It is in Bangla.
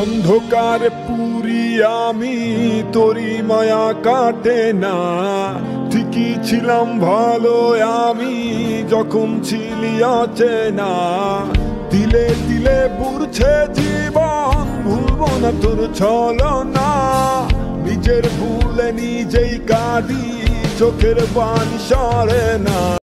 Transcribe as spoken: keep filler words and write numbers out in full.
অন্ধকারে পুরি আমি, তোরি মায়া কাটে না। ঠিকই ছিলাম ভালো আমি, যখন ছিলি অচেনা। তিলে তিলে পুড়ছে জীবন, ভুলবো না তোর ছলনা। নিজের ভুলে নিজেই কাঁদি, চোখের পানি সরে না।